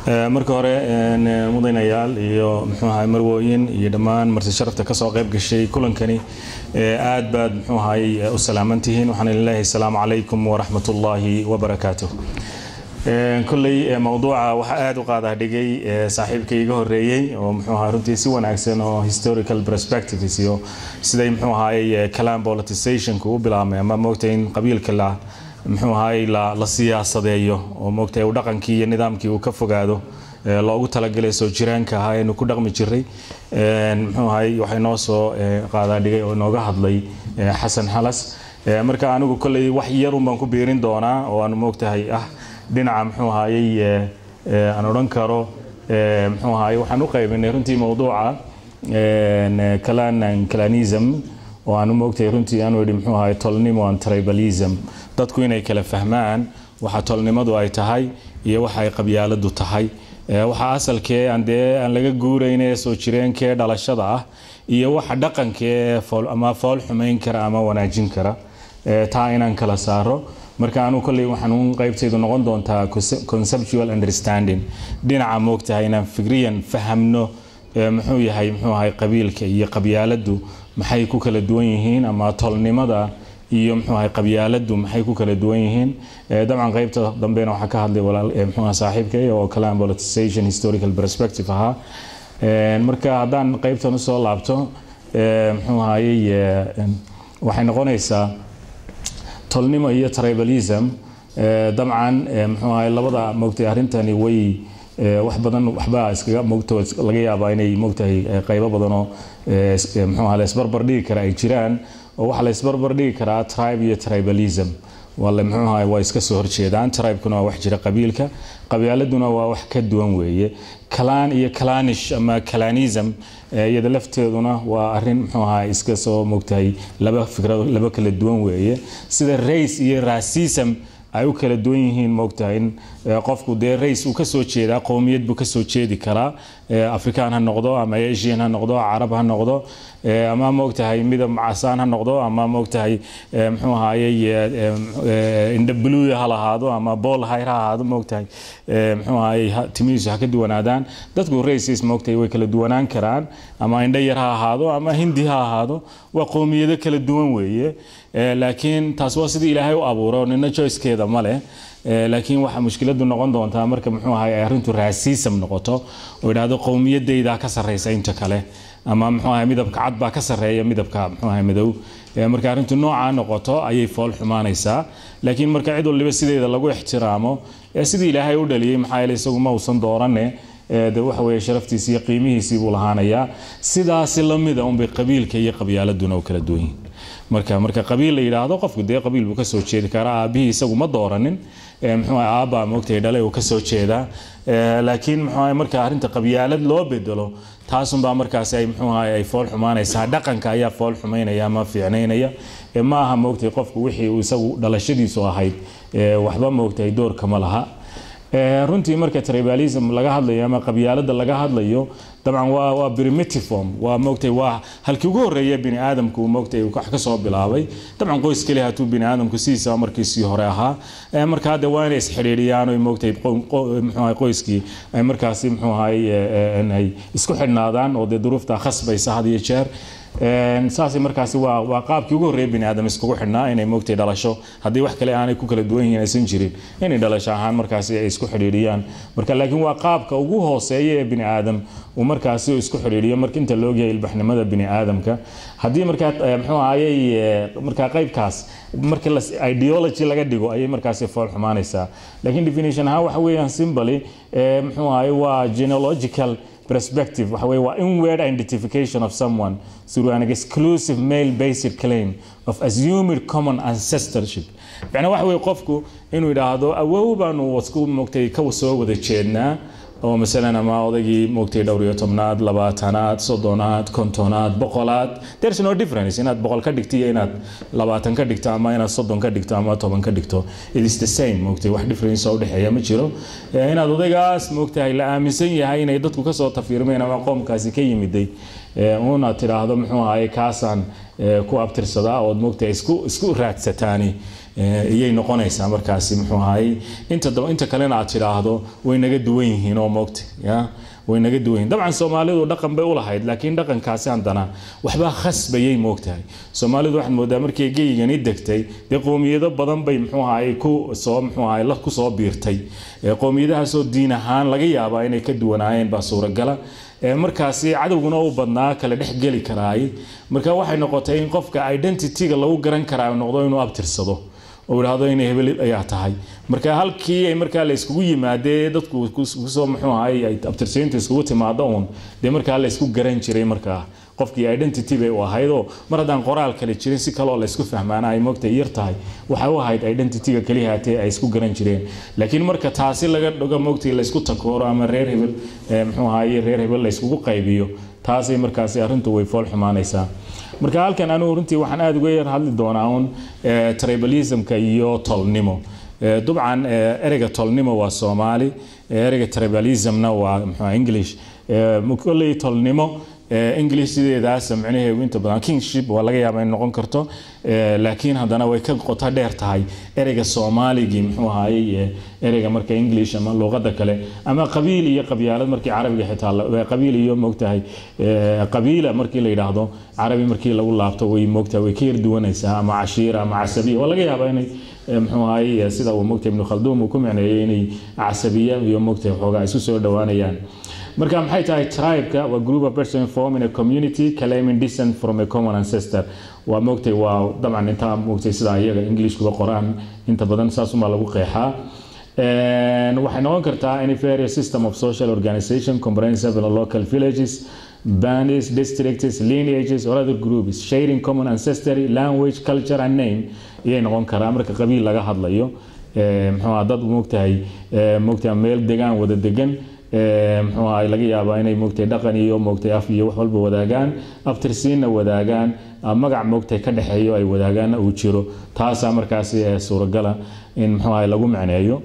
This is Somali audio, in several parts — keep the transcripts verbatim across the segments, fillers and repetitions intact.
marka hore mudanayaal iyo muxuu ahay marwooyin iyo dhamaan marti sharafta ka soo qayb gashay kulankani aad baad muxuu ahay u salaamantihiin waxaan ilaahay assalaamu calaykum wa rahmatullaahi wa barakaatuh kullay mawduuca waxa aad u qaada dhigay saaxiibkay iga horeeyay oo muxuu ahay runtii si wanaagsan oo historical perspectives iyo siday muxuu ahay kalam politicization ku bilaabmay ama moogtayn qabiilka la muxuu ahay la la siyaasadeeyo oo moogtay dhaqankii iyo nidaamkii uu ka fogaado loogu talagalay soo jiraanka ah inuu ku dhaqmi jiray muxuu ahay waxay noo soo qaada dhigay oo nooga hadlay Xasan Halas marka anigu kulay wax yar un baan ku biirin doonaa oo aan moogtahay ah dhinaca muxuu ahay aan oran karo muxuu ahay waxaan u qaybinay runtii mawduuca kalan kalanism oo aan moogtahay runtii aan wadi muxuu ahay tolnimo and tribalism dadku inay kala fahmaan waxa tolnimadu ay tahay iyo waxa ay qabyaaladu tahay waxa asalkee aan de aan laga guureynay soo jireenkee dhalashada ah iyo waxa dhaqankee fool ama fool xumeyn kara ama wanaajin kara taa inaan kala saaro marka aanu kulay waxaan u qaybtaydu noqon doontaa conceptual understanding dhinaca moogtahay inaan fikriyan fahamno muxuu yahay muxuu ahay qabiilka iyo qabyaaladu maxay ku kala duwan yihiin ama tolnimada iyo muxuu ahay qabyaaladu maxay ku kala duwan yihiin dabcan qaybta dambeena waxa ka hadlay walaal muxuu ahay saaxiibkay oo kalam politicization historical perspective aha marka hadaan qaybtan soo laabto muxuu ahay waxay noqonaysaa tolnimo iyo tribalism dabcan muxuu ahay labada moogtay arintani way wax badan waxba iskaga moogto laga yaabaa inay moogtahay qaybo badan oo muxuu ahay isbarbar dhigi kara ay jiraan oo waxa la isbarbar dhigi karaa tribe iyo tribalism wala muxuu ahay way iska soo horjeedaan tribe-kuna waa wax jira qabiilka qabyaaladuna waa wax ka duwan weeye clan iyo clanish ama clanism iyada lafteeduna waa arin muxuu ahay iska soo moogtahay laba fikrad laba kala duwan weeye sida race iyo racism ay u kala duwan yihiin moogtahay in qofku de race uu ka soo jeedaa qowmiyad buu ka soo jeedi karaa Afrikaan ha noqdo ama Asian ha noqdo Arab ha noqdo ama moogtahay midab macasaan ha noqdo ama moogtahay muxuu ahaayay inda blue ha lahaado ama ball hayr ha ahaado moogtahay muxuu ahaayay timiis ha ka duwanaadaan dadku races moogtahay way kala duwanaan karaan ama inda yar ha ahaado ama hindi ha ahaado waa qowmiyado kala duwan weeye laakiin taas waa sidii Ilaahay u abuuray nina choice-keeda ma leh laakiin waxa mushkiladu noqon doontaa marka muxuu ahaayay arintu racism noqoto oo ilaado qowmiyadeyda ka sareysa inta kale ama muxuu ahaayay midabka cad baa ka sareeya midabka muxuu ahaayay madow marka arintu nooca noqoto ayay fool xumaanaysaa laakiin marka cid waliba sideeda lagu ixtiraamo sidii Ilaahay u dhaliyay maxaa yeelay isagu ma uusan dooranay de waxa weeye sharaftiisa iyo qiimihiisa buu lahaanaya sidaas la mid ah unbay qabiilka iyo qabyaaladuna kala duwan yihiin marka marka qabiil la yiraahdo qofku de qabiil buu ka soo jeedi karaa aabihii isagu ma dooranin muxuu ahaa aaba moogtay dhalay uu ka soo jeeda laakiin muxuu ahaa marka arinta qabyaalad loo bedelo taasun baa markaas ay muxuu ahaa ay fool xumaanaysaa dhaqanka ayaa fool xumaynaya ma fiicnaynaya ma aha moogtay qofku wixii uu isagu dhalashadiisu ahayd waxba moogtay door kama laha runtii marka tribalism laga hadlayo ama qabyaalada laga hadlayo dabcan waa waa primitive form waa moogtay waa halkii ugu horeeyay bini aadamku moogtay uu ka soo bilaabay dabcan qoys kaliya tuu bini aadamku siisa markiisii hore ahaa marka hada waa inay isxiriiriyaan oo moogtay muxuu ahay qoyskii ay markaas muxuu ahay inay isku xidhnaadaan oo de duruufta khasbaysa had iyo jeer saasi markaas waa waa qaabkii ugu horeeyay bini aadam isku xidhnaa inay moogtay dhalasho hadii wax kale aanay ku kala duwan yihiin aysan jirin inay dhalasho ahaan markaas ay isku xiriiriyaan marka laakiin waa qaabka ugu hooseeya ee bini aadam uu markaas isku xiriiriyo marka inta loo yahay ilbaxnimada bini aadamka hadii marka muxuu ahaayay marka qaybkaas marka ideology laga dhigo ay markaas fool xumaanaysaa laakiin definition ahaan waxa weeyaan simply muxuu ahaayay waa genealogical perspective waxa weey waa inward identification of someone through an exclusive male based claim of assumed common ancestorship macna waxa weey qofku inuu yiraahdo awow baanu wasku moogtay ka soo wada jeednaa oo misalana ma odagii moogtay dhowr iyo tobnaad labaatanaad soddonaad kontonaad boqolaad there's no difference inaad boqol ka dhigto iyo inaad labaatan ka dhigto ama inaad soddon ka dhigto ama toban ka dhigto it is the same moogtay wax difference oo dhaxeeya ma jiro inaad odagaas moogtay la aaminsan yahay inay dadku ka soo tafiirmeen ama qoomkaasi ka yimiday una tiraahdo muxuu ahaayay kaasan ku abtirsada oo moogtay isku isku raadsataani iyay noqonaysaa markaasi muxuu ahaay inta daba inta kalena aad tiraahdo way naga duwan yihiin oo moogtay ya way naga duwan yihiin dabcan Soomaalidu dhaqan bay u lahayd laakiin dhaqankaasi andana waxba khasbayay moogtahay Soomaalidu waxaan moodaa markii geeyigani degtay de qoomiyado badan bay muxuu ahaay ku soo muxuu ahaay la ku soo biirtay qoomiyadaha soo diin ahaan laga yaabaa inay ka duwanaayeen ba suuragala markaasi cadawguna uu badnaa kala dhex gali karaay marka waxay noqotay in qofka identity-ga lagu garan karaa noqdo inuu abtirsado oo yiraahdo inay hebel ayaa tahay marka halkii ay marka la iskugu yimaadee dadku ku soo muxuu ahaay ay abtirsiinta iskugu timaado on de marka la isku garan jiray marka qofkii identity bay u ahaydo mar hadaan qoraal kale jirin si kale oo la isku fahmaana ay moogtay yar tahay waxa uu ahayd identity-ga kaliya hatee ay isku garan jireen laakiin marka taasi laga dhago moogtay la isku takooro ama reer hebel muxuu ahaay reer hebel la iskugu qaybiyo taasi markaasi arintu way fool xumaanaysaa marka halkan anu runtii waxaan aad uga yar hadli doonaa un tribalism-ka iyo tolnimo dabcan ereyga tolnimo waa Soomaali ereyga tribalism-na waa muxuu English mukulay tolnimo English sideedaas macnaheedu inta badan kingship waa laga yaabaa in noqon karto laakiin hadana way ka qoto dheer tahay ereyga Soomaaligi muxuu ahaay ereyga marka English ama luqadda kale ama qabiil iyo qabyaalad markii Carabiga xitaa qabiil iyo moogtahay qabiila markii la yiraahdo Carabi markii lagu laabto way moogtahay way ka yar duwanaysaa ama cashiira ama casabiya waa laga yaabaa inay muxuu ahaay sida uu moogtahay Ibn Khaldun uu ku macneeyay inay casabiya iyo moogtahay xoogaa isu soo dhawaanayaan marka maxay tahay tribe-ka waa group of persons forming a community claiming descent from a common ancestor waa moogtay waa dabcan inta moogtay sida iyaga English kuba qoraan inta badan saas uma lagu qeexaa and waxay noqon kartaa any various system of social organization comprehensive of local villages bands districts lineages or other groups sharing common ancestry language culture and name iyay noqon karaa marka qabiil laga hadlayo muxuu dad moogtay moogtay meel degaan wada degan muxuu ahaay laga yaabaa inay moogtay dhaqan iyo moogtay af iyo wax walba wadaagaan abtirsiina wadaagaan magac moogtay ka dhaxeeyo ay wadaagaan uu jiro taasa markaasi suuragala in muxuu ahaay lagu macneeyo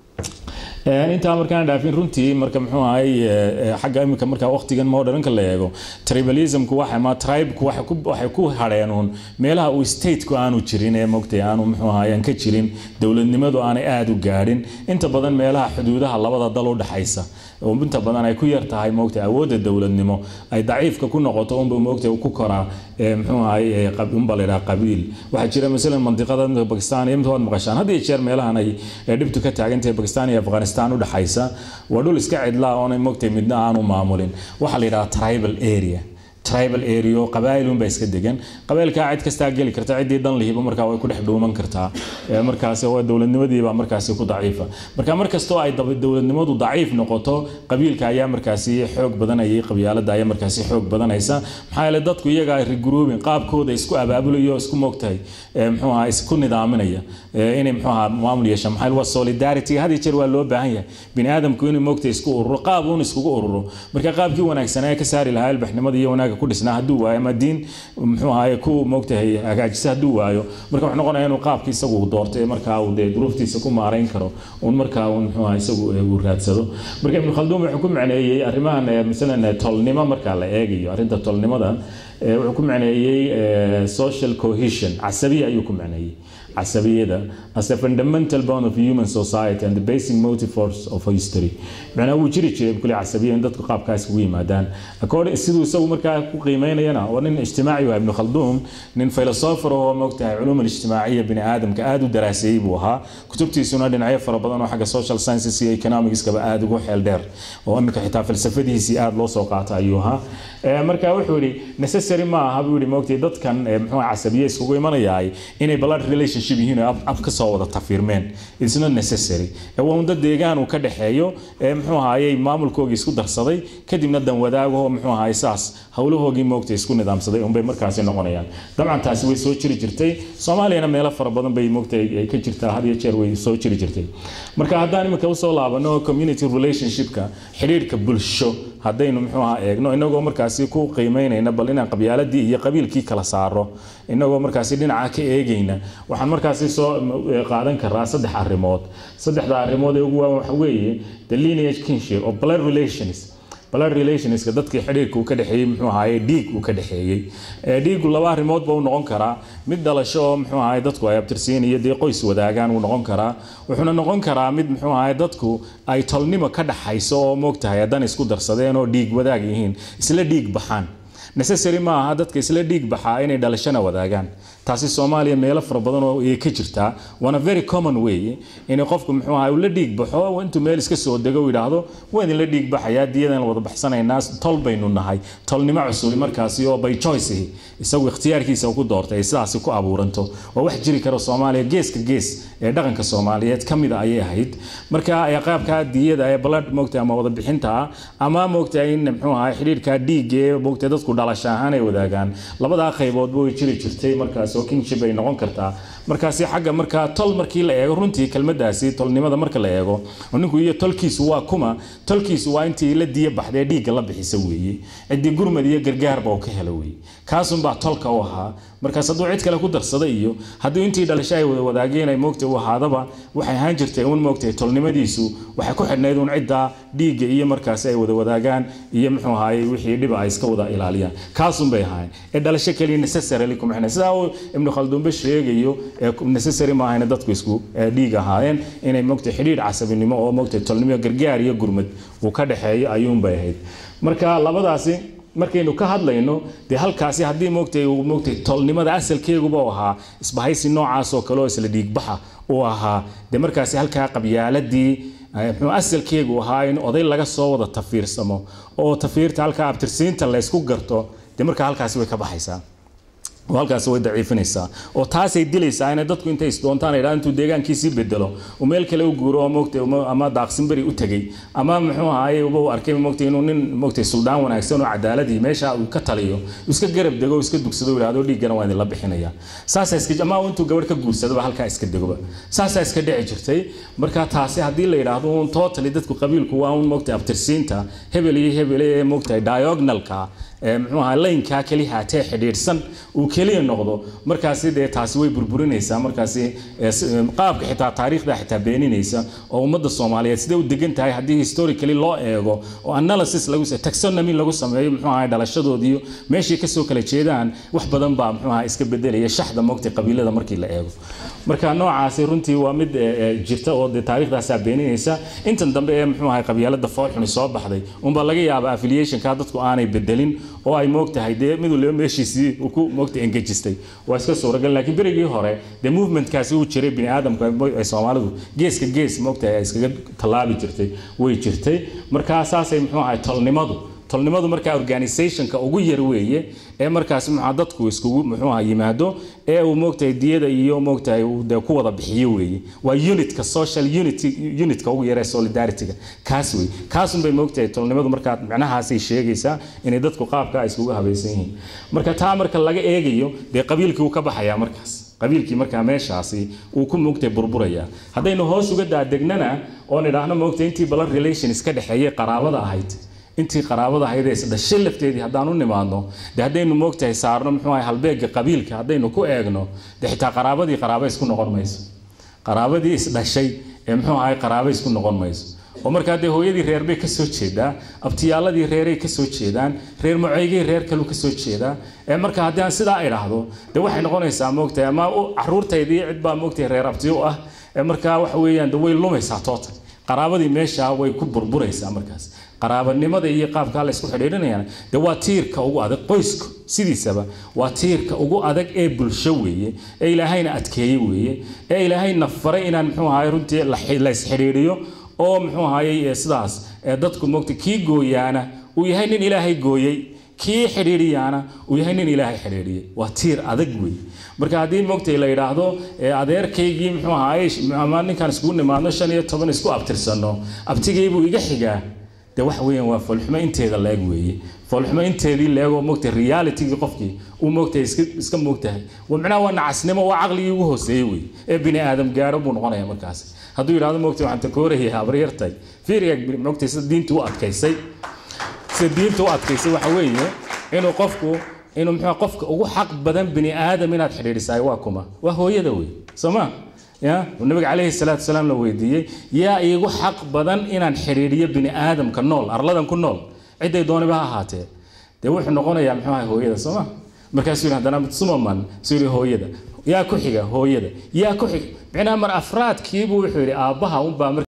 inta markaan dhaafin runtii marka muxuu ahaay xagga imika marka waqtigan modernka la eego tribalism-ku waxa ma tribe-ku waxa ku waxa ku hareenon meelaha uu state-ku aanu jirin ee moogtay aanu muxuu ahaay aan ka jirin dawladnimadu aanay aad u gaarin inta badan meelaha xuduudaha labada dal u dhaxaysa oo inta badan ay ku yar tahay moogtay awoodda dawladnimo ay daciifka ku noqoto oo moogtay ku koraa muxuu ahaay qabiil balira qabiil waxa jira mesela mantiqada Pakistan iyo mid maqashaan hadii jeer meelahan ay dhibtu ka taagantay Pakistan iyo Afghanistan u dhaxaysa waa dhul iska cidlaa oo moogtay midna aanu maamulin waxa la yiraahdaa tribal area tribal area qabaa'ilun bay iska degan qabaa'ilka cid kasta gali karta cidii dan lihiba marka way ku dhex dhuuman kartaa markaas waa dawladnimadii baa markaas ku daciifa marka markastoo ay dawladnimadu daciif noqoto qabiilka ayaa markaas xoog badan ay qabyaalada ayaa markaas xoog badanaysa maxaa yeelay dadku iyaga ay regrouping qaabkooda isku abaabulayo isku moogtahay muxuu ahaa isku nidaaminaya inay muxuu ahaa maamul yeesho maxaa waa solidarity hadii jeer waa loo baahan yahay bini aadamku inuu moogtay isku ururo qaab uu isku ururo marka qaabkii wanaagsan ay ka saari lahaa ilbaxnimada iyo wanaag ku dhisnaa haduu waayo ama diin muxuu ahaay ku moogtahay hagaajisa haduu waayo marka wax noqonaya inuu qaabkiisa isagu doortay marka uu de duruuftiisa ku maareyn karo oo marka uu muxuu ahaay isagu uu raadsado marka Ibn Khaldun wuxuu ku macneeyay arrimahan midalan tolnimo marka la eegayo arrinta tolnimada wuxuu ku macneeyay social cohesion casabiya ayuu ku macneeyay عصبية as a fundamental bond of human society and the basic motive force of history. معنا وجري شيء بكل عصبية عندك قاب كاس قوي دان. أكون السيدو سو مركا قيمين ينا ونن اجتماعي وابن خلدون نن فيلسوف وهو مقطع علوم الاجتماعية بني آدم كآدو دراسي بوها كتبتي سنة دنعية فربضان وحاجة social sciences سي economics كبآدو وحيل دير وأمك حتى فلسفة دي سي آد لو سوقات أيوها مركا وحولي necessary ما هبولي مقطع ضد كان محو عصبية سوقي من ياي إني blood relationship هنا أب كسوة تفيرمين it's not necessary هو من ضد يجان وكده حيو محو هاي معمول كوجي سكود درصدي كدي من الدم وده وهو محو هاي ساس هقوله هو جي مقطع سكون نظام صدي هم بمركزين نقوليان طبعا تسوي سوتشري جرتي Soomaaliya أنا ميلا فربضن بي مقطع كجرتا هذه يشروي سوتشري جرتي مركز هذا أنا مكوسول لابنو community relationship كا حرير كبلشو هذين محوها إجنو إنه جو مركزي كو قيمين إنه بلينا قبيلة دي هي قبيل كي كلا صاروا إنه جو مركزي دين عاكي إيجينا وحن مركزي سو قاعدين كراس صدح الريموت صدح ذا الريموت هو حوي the lineage kinship or blood relations blood relations ka dadkii xiriirka uu ka dhaxeeyay muxuu ahaayay dhiig uu ka dhaxeeyay dhiigu laba arrimood baa uu noqon karaa mid dhalasho muxuu ahaayay dadku ay abtirsiin iyo dee qoys wadaagaan uu noqon karaa wuxuuna noqon karaa mid muxuu ahaayay dadku ay tolnimo ka dhaxayso oo moogtahay hadan isku darsadeen oo dhiig wadaag yihiin isla dhiig baxaan necessary ma aha dadka isla dhiig baxaa inay dhalashana wadaagaan taasi Soomaaliya meel far badan oo ay ka jirtaa wana very common way in qofku muxuu ahaa ula dhiig baxo intuu meel iska soo dago yiraahdo waan la dhiig baxaya diyadan wada baxsanaynaa tol baynu nahay tolnimo cusub markaasi oo by choice isagu ikhtiyaarkiisa ku doortay sidaas ku abuuranto oo wax jiri karo Soomaaliya geeska gees ee dhaqanka Soomaaliyeed kamid ayay ahayd marka ay qaabka diyada ay blood moogtay ama wada bixinta ama moogtay in muxuu ahaa xiriirka dhiig ee moogtay dadku dhalasho ahaan ay wadaagaan labada qaybood way jiri jirtay markaas oo kinship ay noqon kartaa markaasi xagga marka tol markii la eego runtii kelmadaasi tolnimada marka la eego ninku iyo tolkiisu waa kuma tolkiisu waa intii la diya baxday dhiigga la bixisa weeye cidi gurmad iyo gargaar baa ka helo weeye kaasun baa tolka u ahaa markaas haduu cid kale ku darsada iyo haduu intii dhalashay ay wada wadaageen ay moogtay wahaadaba waxay ahaan jirtay un moogtay tolnimadiisu waxay ku xidhnayd un cidda dhiigga iyo markaas ay wada wadaagaan iyo muxuu ahaayay wixii dhib ay iska wada ilaaliyaan kaasun bay ahayn ee dhalasho kaliya necessarily kuma xidhnaa sida ibn Khaldun ba sheegayo necessary ma ahayna dadku isku dhiig ahaayeen inay moogtay xiriir casabinimo oo moogtay tolnimo gargaar iyo gurmad uu ka dhaxeeyo ayuun bay ahayd marka labadaasi markaynu ka hadlayno de halkaasi hadii moogtay uu moogtay tolnimada asalkeedu baa ahaa isbahaysi noocaas oo kale oo isla dhiig baxa oo ahaa de markaasi halka qabyaaladii wuxuu asalkeedu ahaa in oday laga soo wada tafiirsamo oo tafiirta halka abtirsiinta la isku garto de marka halkaasi way ka baxaysaa halkaas way daciifinaysaa oo taas ay dilaysaa in dadku intay isdoontaan ay raantu deegaankiisii bedelo oo meel kale u guuro oo moogtay ama daaqsin bari u tagay ama muxuu ahaayay uu arkay moogtay inuu nin moogtay suldaan wanaagsan oo cadaaladii meesha uu ka taliyo iska garab dago iska dugsado yiraahdo dhiigana waa la bixinaya saas iska jamaa intuu gabadh ka guursado halka iska dagoba saas iska dhici jirtay marka taasi hadii la yiraahdo un totally dadku qabiilku waa un moogtay abtirsiinta hebel iyo hebel ee moogtay diagonalka muxuu ahaa laynka kali haatee xidhiidhsan uu kaliya noqdo markaasi de taasi way burburinaysaa markaasi qaabka xitaa taariikhda xitaa beeninaysa oo ummadda Soomaaliyeed sida u degan tahay hadii historically loo eego oo analysis lagu sameeyo taxonomy lagu sameeyo muxuu ahaa dhalashadoodii meeshii ka soo kala jeedaan wax badan baa muxuu ahaa iska bedelaya shaxda moogtay qabiilada markii la eego marka noocaasi runtii waa mid jirta oo taariikhdaas beeninaysa intan dambe ee muxuu ahaa qabiilada foolxun soo baxday un baa laga yaabaa affiliation ka dadku aanay bedelin oo ay moogtahay de mid uu meeshiisii uu ku moogtay engagistay waa iska soo ragal laakiin berigii hore de movement kaasi uu jiray bini aadamka ay Soomaalidu geeska gees moogtay ay iskaga talaabi jirtay way jirtay marka asaasay muxuu ahaa tolnimadu tolnimadu marka organization-ka ugu yar weeye ee markaas muxuu dadku isku muxuu ahaa yimaado ee uu moogtay diyada iyo moogtay uu de ku wada bixiyo weeye waa unit-ka social unity unit-ka ugu yar ee solidarity-ga kaas weeye kaas bay moogtay tolnimadu marka macnahaas ay sheegaysaa in dadku qaabka ay isku habaysan yihiin marka taa marka laga eegayo de qabiilkii uu ka baxaya markaas qabiilkii marka meeshaasi uu ku moogtay burburaya hadaynu hoos uga daadegnana oo nidhaahno moogtay intii blood relations ka dhaxeeyay qaraabada ahayd intii qaraabada ahayd ee dhashay lafteedii hadaan u nimaadno de hadaynu moogtay saarno muxuu ahaa halbeega qabiilka hadaynu ku eegno de xitaa qaraabadii qaraabo isku noqon mayso qaraabadii is dhashay ee muxuu ahaa qaraabo isku noqon mayso oo marka de hooyadii reer bay ka soo jeedaa abtiyaaladii reeray ka soo jeedaan reer mucaygii reer kale ka soo jeedaa ee marka hadii aan sidaa iraahdo de waxay noqonaysaa moogtay ama caruurtaydii cid baa moogtay reer abtiyo ah ee marka wax weeyaan de way lumaysaa total qaraabadii meesha way ku burburaysaa markaas qaraabanimada iyo qaabka la isku xidhiidhinayaan de waa tiirka ugu adag qoysku sidiisaba waa tiirka ugu adag ee bulsho weeye ee Ilaahayna adkeeyay weeye ee Ilaahayna faray inaan muxuu ahaa runtii la isxidhiidhiyo oo muxuu ahaa sidaas ee dadku moogtay kii gooyaana uu yahay nin Ilaahay gooyay kii xidhiidhiyana uu yahay nin Ilaahay xidhiidhiyay waa tiir adag weeye marka hadii moogtay la yiraahdo adeerkaygii muxuu ahaa ama ninkan isku nimaadno shan iyo toban isku abtirsano abtigaybu iga xigaa de wax weeyaan waa falxuma inteeda leeg weeye falxuma inteedii leego moogtay reality-gi qofkii uu moogtay iska iska moogtahay waa macna waa nacasnimo waa aqligii ugu hooseeyay weeye ee bini aadam gaaro buu noqonayaa markaas haduu yiraahdo moogtay waxaan takoorayay habar yartay fiiriga moogtay sida diintu u adkaysay sida diintu u adkaysay waxa weeye inuu qofku inuu muxuu qofka ugu xaq badan bini aadam inaad xiriirisay waa kuma waa hooyada weeye Soomaa يا والنبي عليه الصلاة والسلام لو يديه يا إيجو حق بدن إن الحريرية بني آدم كنول أرلادم كنول ciday dooniba ha ahaatee dee wuxuu noqonayaa muxuu ahay hooyada Soomaa markaas uu hadana sumaman soo hooyada yaa ku xiga hooyada yaa ku xiga bina mar afraadkiibu wuxuu yiri aabaha un baa